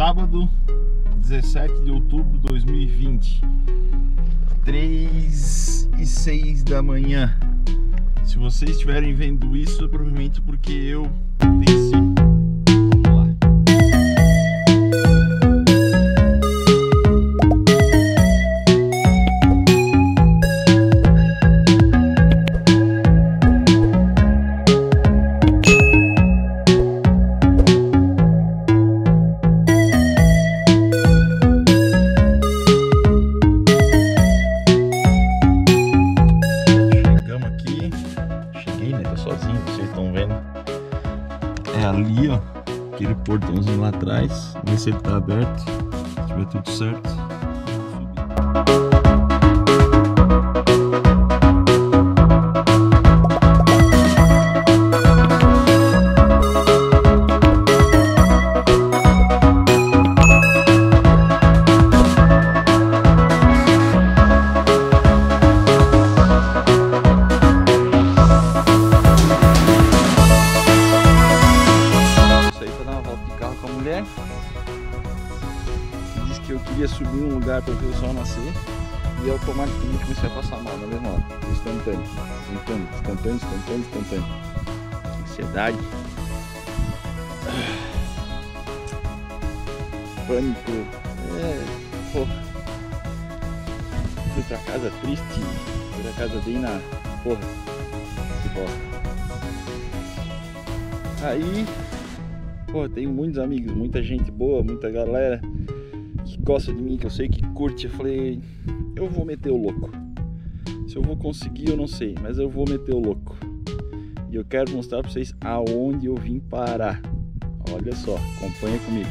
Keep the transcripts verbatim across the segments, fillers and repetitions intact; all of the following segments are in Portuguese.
Sábado, dezessete de outubro de dois mil e vinte, três e seis da manhã. Se vocês estiverem vendo isso, é provavelmente porque eu venci. Sozinho, vocês estão vendo? É ali, ó, aquele portãozinho lá atrás. Vamos ver se ele tá aberto. Se tiver tudo certo. Disse que eu queria subir um lugar para ver o sol nascer e automaticamente comecei a passar mal na mesma hora. Instantâneo, instantâneo, instantâneo, instantâneo, instantâneo. Ansiedade, pânico, é, porra. Fui pra casa triste, fui pra casa bem na porra, que bosta. Aí, pô, tenho muitos amigos, muita gente boa, muita galera que gosta de mim, que eu sei que curte. Eu falei, eu vou meter o louco. Se eu vou conseguir, eu não sei, mas eu vou meter o louco. E eu quero mostrar pra vocês aonde eu vim parar. Olha só, acompanha comigo.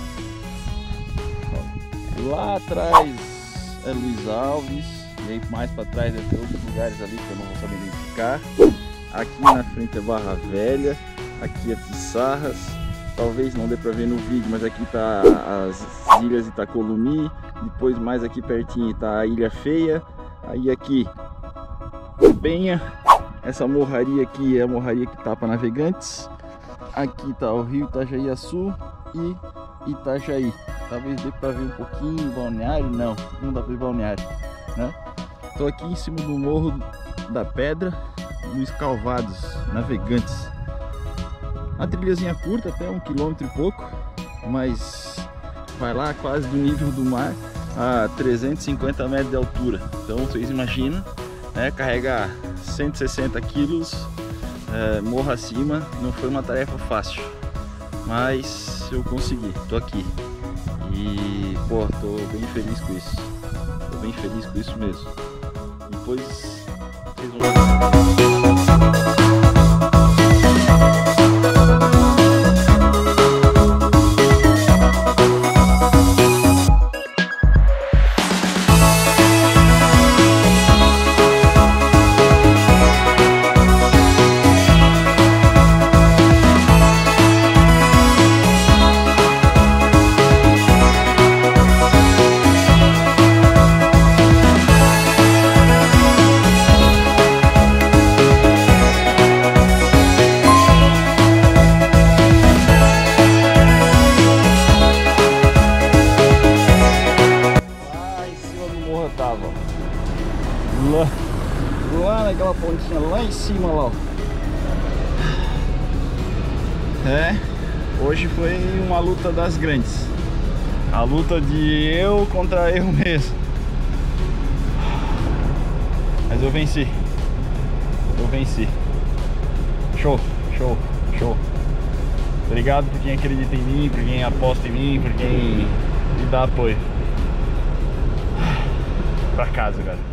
Lá atrás é Luiz Alves, e aí mais pra trás deve ter outros lugares ali que eu não vou saber identificar. Aqui na frente é Barra Velha, aqui é Pissarras. Talvez não dê pra ver no vídeo, mas aqui tá as ilhas Itacolumi. Depois mais aqui pertinho tá a Ilha Feia. Aí aqui Penha. Essa morraria aqui é a morraria que tapa navegantes. Aqui tá o rio Itajaiaçu e Itajaí. Talvez dê pra ver um pouquinho Balneário. Não, não dá pra ver Balneário, né? Tô aqui em cima do Morro da Pedra, no Escalvados Navegantes. A trilhazinha curta, até um quilômetro e pouco, mas vai lá quase do nível do mar, a trezentos e cinquenta metros de altura. Então vocês imaginam, né, carregar cento e sessenta quilos é, morro acima, não foi uma tarefa fácil, mas eu consegui, tô aqui e pô, tô bem feliz com isso, tô bem feliz com isso mesmo. Depois vocês vão ver. Lá, lá naquela pontinha lá em cima lá, ó. É, hoje foi uma luta das grandes. A luta de eu contra eu mesmo. Mas eu venci. Eu venci. Show, show, show. Obrigado por quem acredita em mim, por quem aposta em mim, por quem me dá apoio. Pra casa, galera.